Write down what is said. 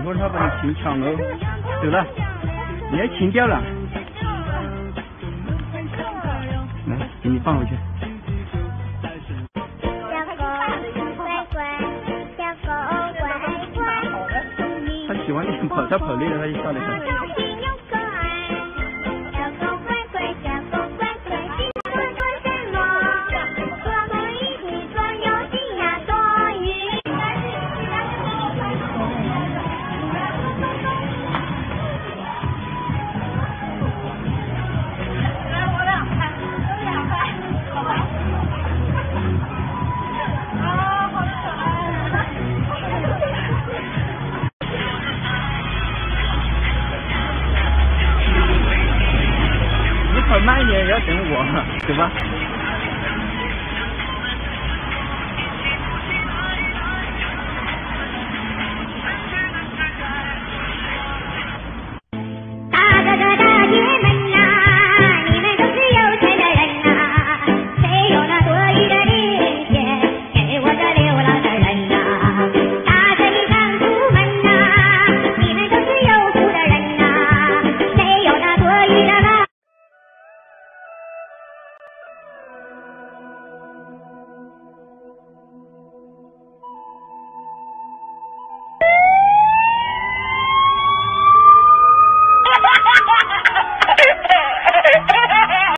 会儿他把你琴抢了，走了，你的琴掉了，来，给你放回去。他喜欢练跑，他跑累了他就下来跳。跑慢一点，也要等我，走吧。